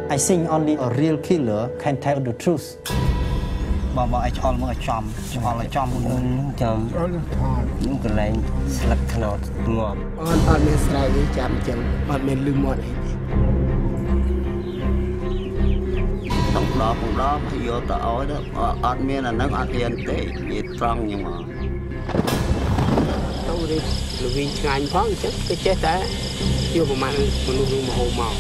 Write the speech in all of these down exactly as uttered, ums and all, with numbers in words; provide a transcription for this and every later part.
I think only a real killer can tell the truth. But I told him a jump, all a jump, jump, những cái này slit not ngon. On on the side đi chạm chậm, on mình lưng mỏi này. Trong đó cũng đó phải vô tới ối đó, on miền là nó ăn yên tệ, nhiệt trăng nhưng mà. Đâu đi, là vì ngài phóng chứ cái chết đấy, chưa mà mình mình luôn mà hồ màu.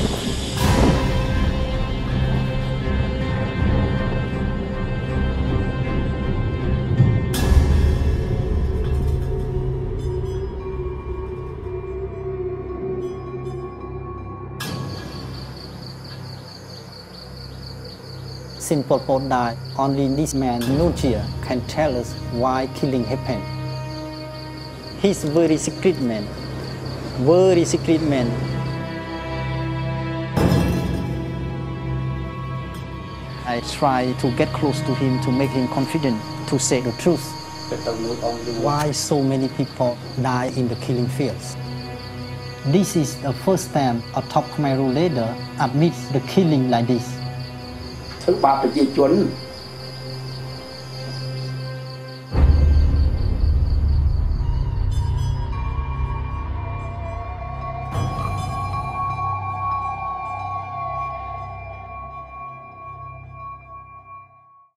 Since Pol Pot died, only this man, Notorious, can tell us why killing happened. He's a very secret man, very secret man. I try to get close to him to make him confident to say the truth. Why so many people die in the killing fields? This is the first time a top Khmer Rouge leader admits the killing like this. Thứ ba là di chuẩn